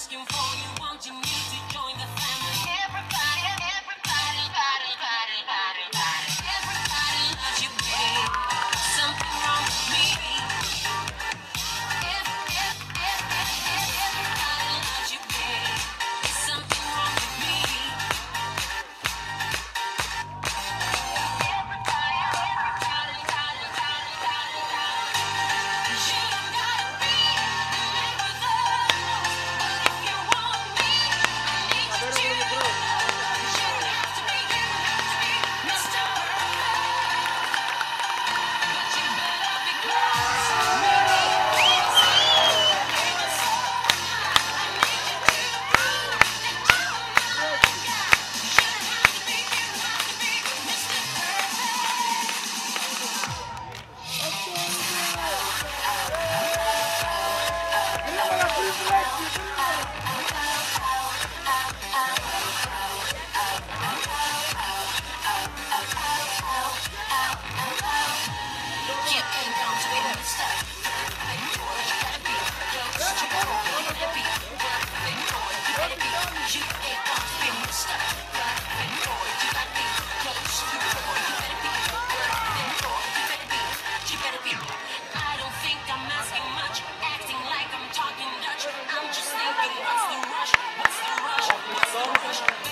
asking for you, wanting you to join the family. Everybody, everybody, body, body, body, body. Everybody loves you, babe. Something wrong with me. Everybody loves you, babe. Something wrong with me. Everybody, everybody, body, body, body, body. You don't gotta be in love with us, but if you want me, I need you to. You don't have to be, you don't have to be Mr. Perfect, but you better be close to me. I need you to prove that you're my guy. You don't have to be, you don't have to be Mr. Perfect. You ain't going to be Mr. Perfect, boy. You gotta be close to me. You gotta be perfect, boy. You gotta be. You ain't going to be Mr. Perfect, boy. You gotta be close to me. You gotta be perfect, boy. You better be. I don't think I'm asking much, acting like I'm talking Dutch. I'm just thinking, what's the rush? What's the rush? What's the rush?